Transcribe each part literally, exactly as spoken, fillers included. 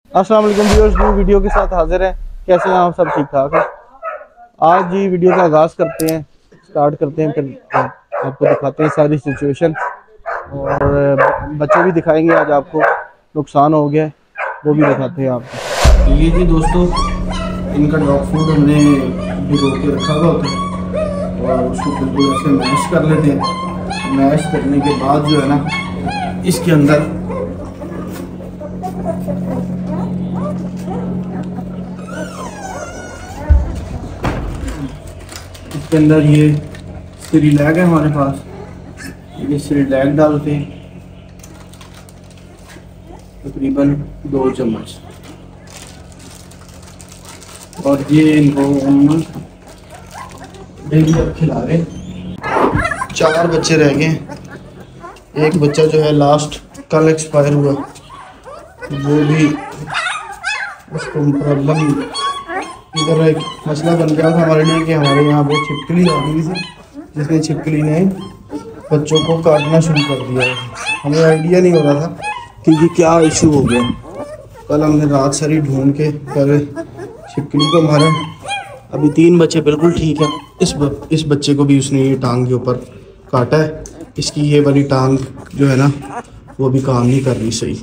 अस्सलाम वालेकुम viewers, new video के साथ हाजिर हैं। कैसे हैं आप? सब ठीक ठाक है। आज जी वीडियो का आगाज़ करते हैं, स्टार्ट करते हैं, फिर आपको दिखाते हैं सारी सिचुएशन और बच्चे भी दिखाएंगे। आज आपको नुकसान हो गया वो भी दिखाते हैं आपको। ये जी दोस्तों, इनका डॉग फूड हमने भिगो के रखा हुआ होता है और उसको बिल्कुल ऐसे मैश कर लेते हैं। मैश करने के बाद जो है ना, इसके अंदर इसके अंदर ये सिरिलैक है हमारे पास। ये सिरिलैक डालते हैं तकरीबन दो चम्मच, और ये इनको हम डेली अब खिला रहे हैं। चार बच्चे रह गए, एक बच्चा जो है लास्ट कल एक्सपायर हुआ, वो भी उसको प्रॉब्लम इधर एक मसला बन गया था हमारे लिए कि हमारे यहाँ वो छिपकली आ गई थी, जिसने छिपकली ने बच्चों को काटना शुरू कर दिया। हमें आइडिया नहीं हो रहा था कि ये क्या इशू हो गया। कल हमने रात सारी ढूंढ के पर छिपकली को मारा। अभी तीन बच्चे बिल्कुल ठीक है। इस ब, इस बच्चे को भी उसने ये टांग के ऊपर काटा है। इसकी ये वाली टांग जो है ना, वो भी काम नहीं कर रही सही।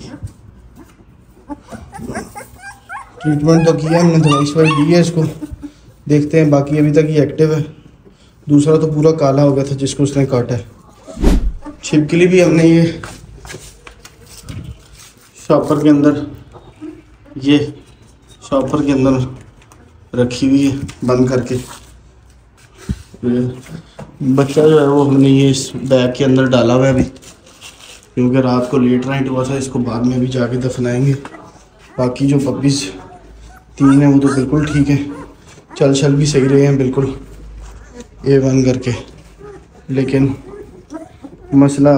ट्रीटमेंट तो किया हमने, दवाई शवाई दी है इसको, देखते हैं। बाकी अभी तक ये एक्टिव है। दूसरा तो पूरा काला हो गया था जिसको उसने काटा है। छिपकली भी हमने ये शॉपर के अंदर ये शॉपर के अंदर रखी हुई है बंद करके। बच्चा जो है वो हमने ये इस बैग के अंदर डाला हुआ है अभी, क्योंकि रात को लेट नाइट हुआ था। इसको बाद में भी जाके दफनाएंगे। बाकी जो पपीज़ तीन है वो तो बिल्कुल ठीक है, चल चल भी सही रहे हैं बिल्कुल ए वन करके। लेकिन मसला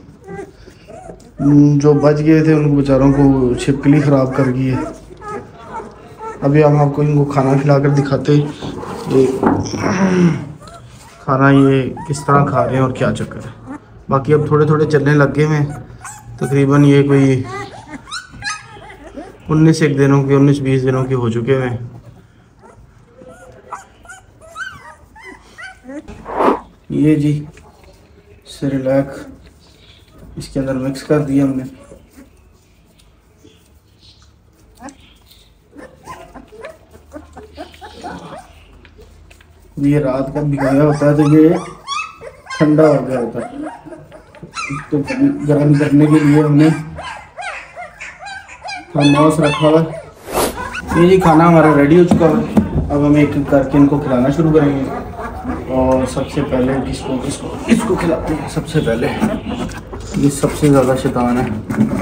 जो बच गए थे उनको बेचारों को छिपकली ख़राब कर गई है। अभी हम आपको इनको खाना खिलाकर दिखाते ये खाना ये किस तरह खा रहे हैं और क्या चक्कर है। बाकी अब थोड़े थोड़े चलने लग गए हैं। तकरीबन ये कोई उन्नीस एक दिनों के उन्नीस बीस दिनों के हो चुके हैं। ये जी सिरिलैक इसके अंदर मिक्स कर दिया हमने। ये रात का भिगाया होता है तो ये ठंडा हो गया होता है। इसको गर्म करने के लिए हमने थर्मोस रखा हुआ है। ये जी खाना हमारा रेडी हो चुका है। अब हम एक एक करके इनको खिलाना शुरू करेंगे। और सबसे पहले किसको किसको इसको खिलाते हैं। सबसे पहले ये सबसे ज़्यादा शैतान है,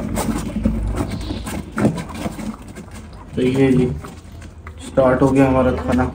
तो ये जी स्टार्ट हो गया हमारा खाना।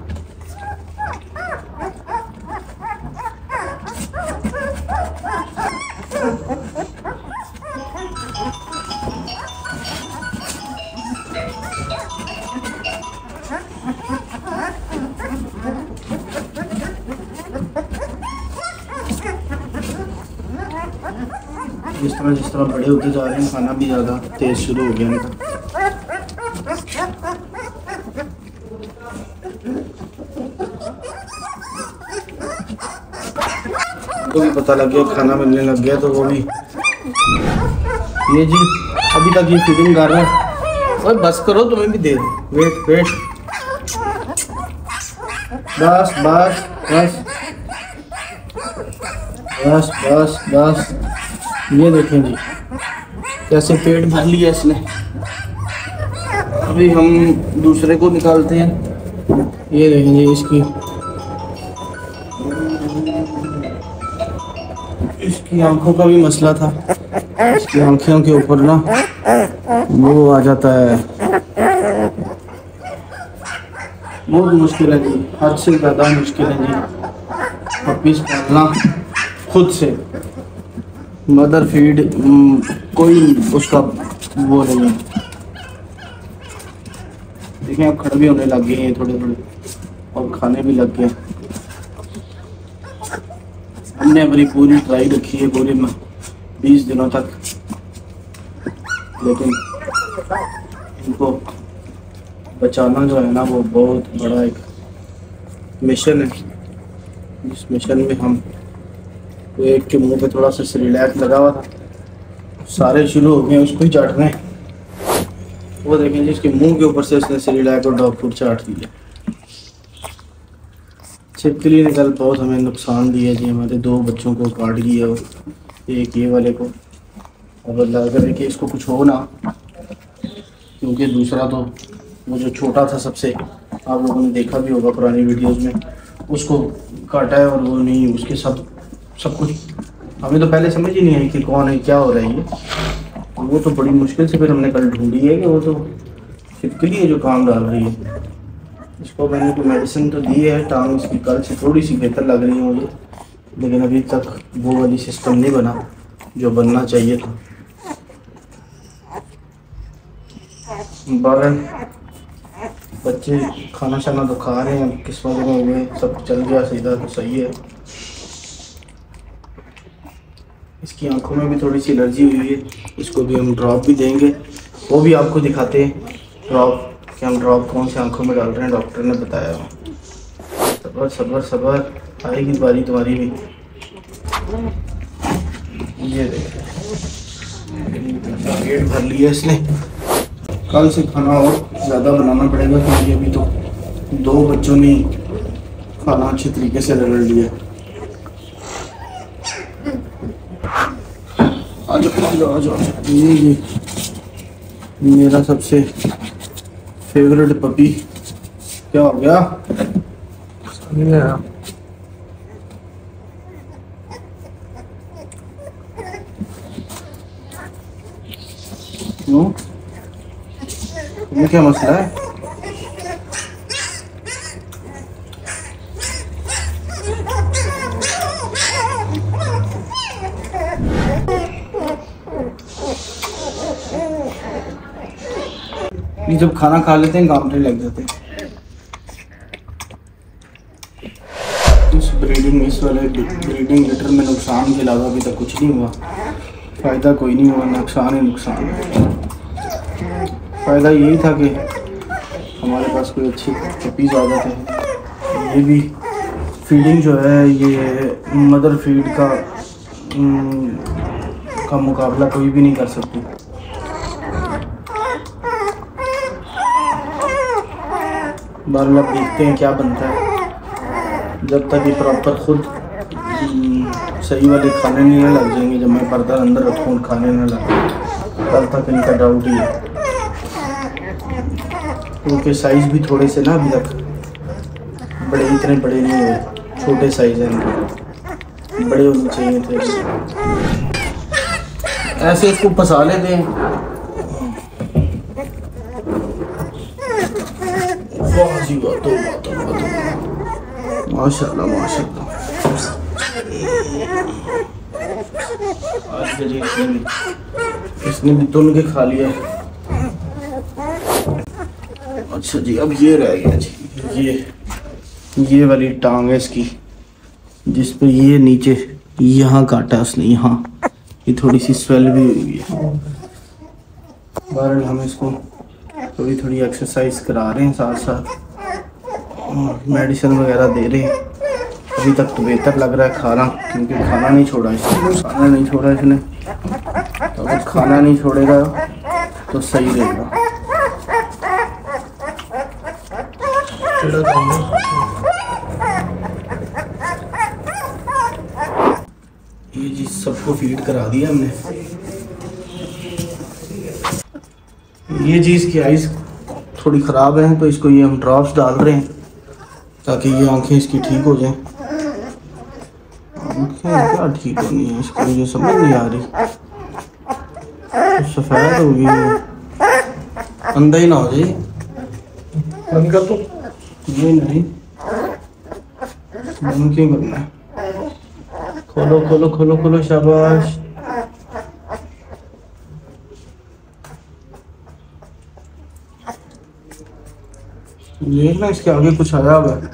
जिस तरह जिस तरह बड़े होते जा रहे हैं, खाना भी ज़्यादा तेज शुरू हो गया इनका। तो भी पता लग गया खाना मिलने लग गया, तो वो भी ये जी अभी तक ये फीडिंग कर रहा है। और बस करो, तुम्हें भी दे दो। वेट वेट बस बस बस बस बस बस। ये देखें जी कैसे पेट भर लिया इसने। अभी हम दूसरे को निकालते हैं। ये देखें जी इसकी इसकी आंखों का भी मसला था। इसकी आंखों के ऊपर ना वो आ जाता है। बहुत मुश्किल है जी, हद से ज़्यादा मुश्किल है जी पपीज़ पालना खुद से। मदर फीड कोई उसका वो नहीं है। देखें अब खड़े भी होने लग गए हैं थोड़े थोड़े और खाने भी लग गए। हमने अपनी पूरी ट्राई रखी है पूरी बीस दिनों तक, लेकिन इनको बचाना जो है ना वो बहुत बड़ा एक मिशन है। इस मिशन में हम एक के मुंह पे थोड़ा सा सेरेलैक लगा हुआ था, सारे शुरू हो गए उसको ही चाटने। वो देखें जी इसके मुंह के ऊपर से उसने सेरेलैक और डॉग फूड चाट दिया। छिपकली ने कल बहुत हमें नुकसान दिया जी, हमारे दो बच्चों को काट दिया और एक ये वाले को। अब अल्लाह करे कि इसको कुछ हो ना, क्योंकि दूसरा तो वो जो छोटा था सबसे, आप लोगों ने देखा भी होगा पुरानी वीडियोस में, उसको काटा है और वो नहीं उसके सब सब कुछ। हमें तो पहले समझ ही नहीं आई कि कौन है क्या हो रहा है ये, वो तो बड़ी मुश्किल से फिर हमने कल ढूंढी है कि वो तो छिपकली है जो काम डाल रही है। इसको मैंने कोई मेडिसिन तो दी है, टांग इसकी कल से थोड़ी सी बेहतर लग रही है मुझे, लेकिन अभी तक वो वाली सिस्टम नहीं बना जो बनना चाहिए था। बारह बच्चे खाना शाना तो खा रहे हैं, किस्मत में हुए सब चल गया सीधा तो सही है। इसकी आंखों में भी थोड़ी सी एलर्जी हुई है, इसको भी हम ड्रॉप भी देंगे, वो भी आपको दिखाते हैं ड्रॉप कि हम ड्रॉप कौन से आंखों में डाल रहे हैं, डॉक्टर ने बताया। सबर सबर सबर, आएगी बारी तुम्हारी भी। ये देखिए पेट भर लिया इसने, कल से खाना और ज़्यादा बनाना पड़ेगा क्योंकि अभी तो दो बच्चों ने खाना अच्छे तरीके से रगड़ लिया। आ जाओ आ जाओ, ये ये मेरा सबसे फेवरेट पपी। क्या हो गया? क्यों? ये क्या मसला है? ये जब खाना खा लेते हैं गांवटे लग जाते हैं। इस ब्रीडिंग इस वाले ब्रीडिंग लिटर में नुकसान के अलावा अभी तक कुछ नहीं हुआ, फ़ायदा कोई नहीं हुआ, नुकसान ही नुकसान है। फ़ायदा यही था कि हमारे पास कोई अच्छी पपीज़ आ जाते हैं। ये भी फीडिंग जो है ये मदर फीड का का मुकाबला कोई भी नहीं कर सकती। बार बार देखते हैं क्या बनता है, जब तक ये प्रॉपर खुद सही वाले खाने नहीं लग जाएंगे, जब मैं पर्दा अंदर रखूँ खाने न लगे तब तक इनका डाउट ही है। उनके साइज़ भी थोड़े से ना अभी तक बड़े इतने बड़े नहीं हुए, छोटे साइज़ हैं इनके, बड़े होने चाहिए थे। ऐसे इसको फंसा लेते हैं। वाह जी वाह, तो माशाल्लाह माशाल्लाह। आज जी इसने भी तुल के खा लिया। अच्छा जी, अब ये रह गया जी, ये ये वाली टांग है इसकी, जिस पे ये नीचे यहाँ काटा उसने, यहाँ ये थोड़ी सी स्वेल भी हुई है। बहरहाल हम इसको थोड़ी थोड़ी एक्सरसाइज करा रहे हैं, साथ साथ मेडिसिन वगैरह दे रहे हैं। अभी तक तो बेहतर लग रहा है खाना, क्योंकि खाना नहीं छोड़ा इसने, खाना नहीं छोड़ा इसने, तो अगर खाना नहीं छोड़ेगा तो सही रहेगा। ये जी सबको फीड करा दिया हमने। ये जी इसकी आइज़ थोड़ी ख़राब है तो इसको ये हम ड्रॉप्स डाल रहे हैं ताकि ये आंखें इसकी ठीक हो जाएं। आंखें क्या ठीक होनी है इसको, मुझे समझ नहीं आ रही। तो सफ़ेद हो गई है, अंधा ही ना हो जाए। बंद कर दो। ये नहीं बंद क्यों करना है? खोलो खोलो खोलो खोलो, शाबाश। देखना इसके आगे कुछ आया हुआ है।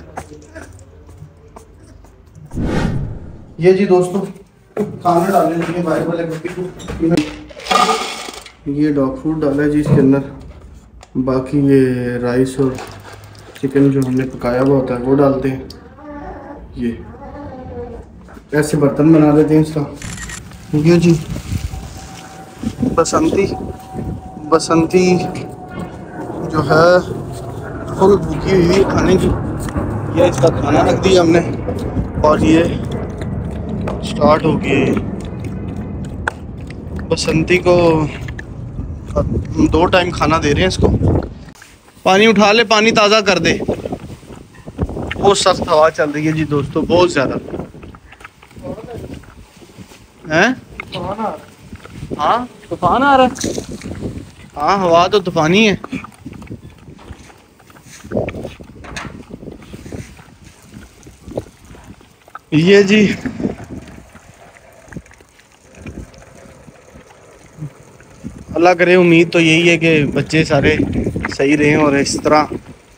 ये जी दोस्तों खाना डालने लगे बाहर वाले पप्पी को। ये डॉग फूड डाला है जी इसके अंदर, बाकी ये राइस और चिकन जो हमने पकाया हुआ होता है वो डालते हैं। ये ऐसे बर्तन बना देते हैं इसका। ये जी बसंती बसंती जो है फुल भूखी हुई खाने की। ये इसका खाना रख दिया हमने और ये स्टार्ट हो गई। बसंती को दो टाइम खाना दे रहे हैं इसको। पानी उठा ले, पानी ताज़ा कर दे। बहुत सख्त हवा चल रही है जी दोस्तों, बहुत ज़्यादा हैं। हाँ तूफान आ रहा है। हाँ हवा तो तूफानी है। ये जी अल्लाह करे, उम्मीद तो यही है कि बच्चे सारे सही रहें और इस तरह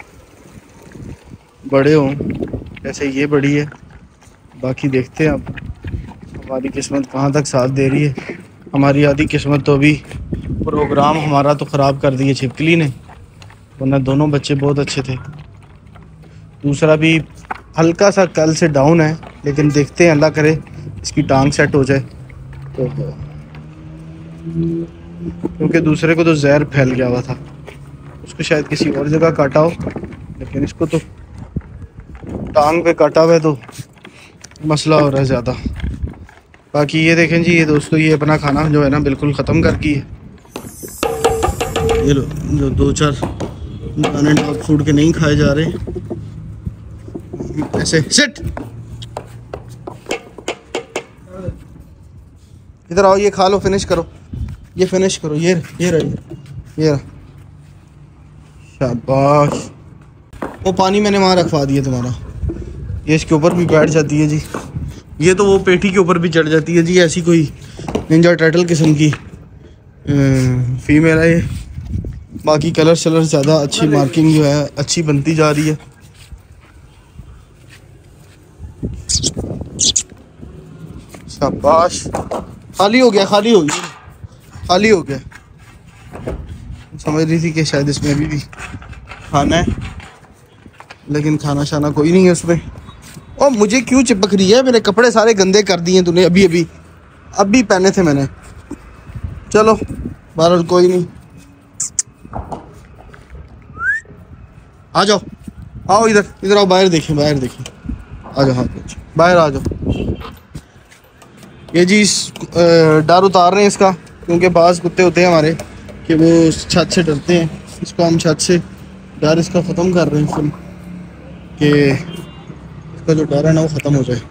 बड़े हों जैसे ये बड़ी है। बाकी देखते हैं अब हमारी किस्मत कहाँ तक साथ दे रही है। हमारी आधी किस्मत तो अभी प्रोग्राम हमारा तो ख़राब कर दिया छिपकली ने, वरना दोनों बच्चे बहुत अच्छे थे। दूसरा भी हल्का सा कल से डाउन है, लेकिन देखते हैं अल्लाह करे इसकी टांग सेट हो जाए तो, क्योंकि दूसरे को तो जहर फैल गया हुआ था, उसको शायद किसी और जगह काटा हो, लेकिन इसको तो टांग पे काटा हुआ है तो मसला हो रहा है ज़्यादा। बाकी ये देखें जी, ये दोस्तों ये अपना खाना जो है ना बिल्कुल ख़त्म कर की है। ये लो जो दो चार दाने डॉग फूड के नहीं खाए जा रहे, ऐसे सिट इधर आओ, ये खा लो, फिनिश करो, ये फिनिश करो। ये ये रही ये शाबाश। वो पानी मैंने वहाँ रखवा दिया तुम्हारा। ये इसके ऊपर भी बैठ जाती है जी। ये तो वो पेटी के ऊपर भी चढ़ जाती है जी। ऐसी कोई निंजा टर्टल किस्म की फीमेल है ये। बाकी कलर शलर ज़्यादा अच्छी, मार्किंग जो है अच्छी बनती जा रही है। शाबाश। खाली हो गया, खाली हो गया, खाली हो गया। समझ रही थी कि शायद इसमें अभी भी खाना है, लेकिन खाना शाना कोई नहीं है उसमें। और मुझे क्यों चिपक रही है? मेरे कपड़े सारे गंदे कर दिए तूने अभी अभी अभी पहने थे मैंने। चलो बहरहाल कोई नहीं, आ जाओ, आओ इधर इधर आओ, बाहर देखें, बाहर देखें, आ जाओ, हाँ बाहर आ जाओ। ये जी डर उतार रहे हैं इसका, क्योंकि बाज़ कुत्ते होते हैं हमारे कि वो छत से डरते हैं। इसको हम छत से डर इसका ख़त्म कर रहे हैं फिर, कि इसका जो डर है ना वो ख़त्म हो जाए।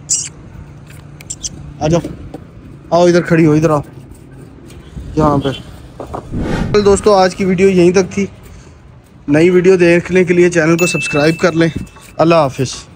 आ जाओ, आओ इधर खड़ी हो, इधर आओ यहाँ पे। दोस्तों आज की वीडियो यहीं तक थी। नई वीडियो देखने के लिए चैनल को सब्सक्राइब कर लें। अल्लाह हाफिज़।